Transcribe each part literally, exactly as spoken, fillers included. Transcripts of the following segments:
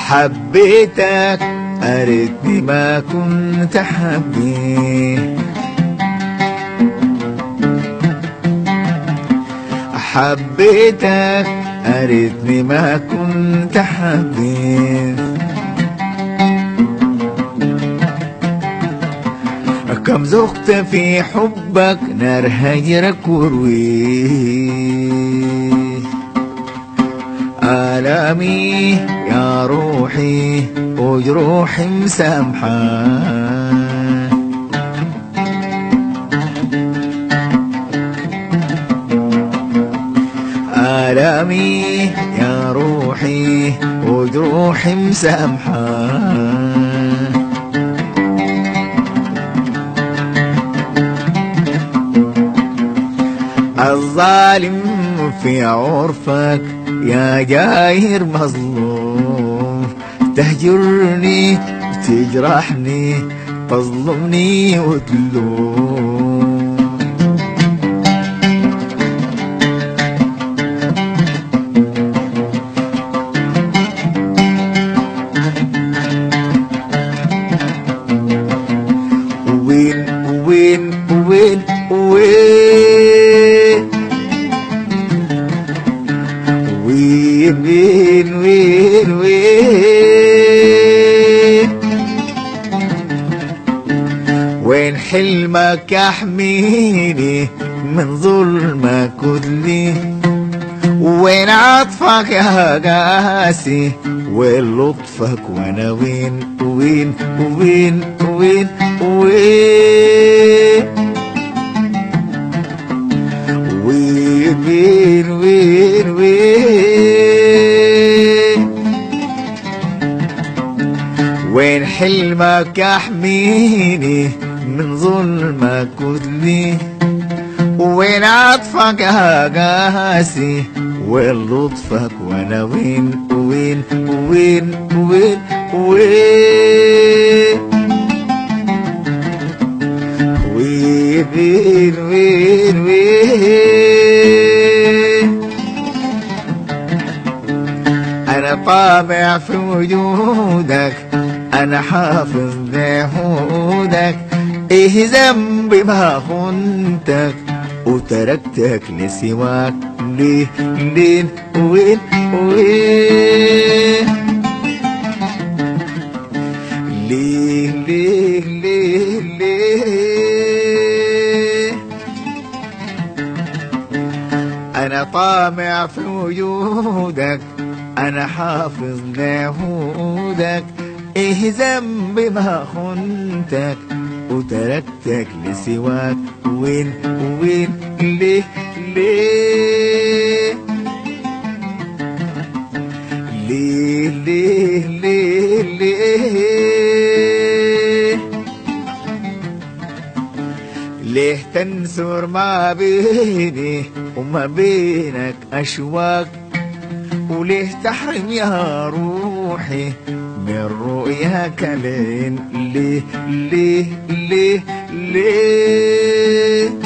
حبيتك أريتني ما كنت حبيت، حبيتك أريتني ما كنت حبيت. كم ذقت في حبك نار هجرك ورويه، آلامي يا روحي وجروحي مسامحة، آلامي يا روحي وجروحي مسامحة. الظالم في عرفك يا جاهر مظلوم، تهجرني وتجرحني تظلمني وتلوم. وين وين وين وين وين وين وين وين وين حلمك يحميني من ظلمك كلي، وين عطفك يا قاسي وين لطفك، وانا وين وين وين وين وين وين وين وين وين وين حلمك يحميني من ظلمك كلي، وين عطفك يا قاسي وين لطفك، وانا وين وين وين وين وين وين وين وين وين. أنا طامع في وجودك، أنا حافظ بعهودك، إيه ذنبي ما خنتك وتركتك لسواك، ليه ليه وين وين ليه ليه ليه ليه. أنا طامع في وجودك، أنا حافظ لعهودك، إيه ذنبي ما خنتك وتركتك لسواك، وين وين ليه ليه ليه ليه ليه ليه ليه تنثر ما بيني وما بينك أشواق، وليه تحرم يا روحي من رؤياك لين، ليه ليه ليه ليه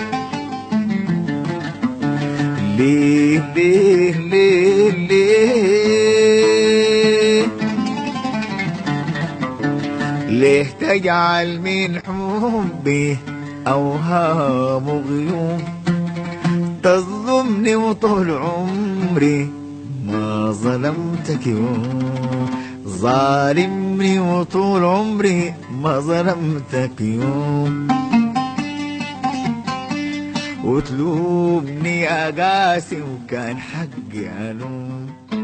ليه ليه ليه ليه ليه تجعل من حبي أوهام غيوم، تظلمني وطول عمري ما ظلمتك يوم، ظالمني وطول عمري ما ظلمتك يوم، وتلومني يا قاسي وكان حقي ألوم.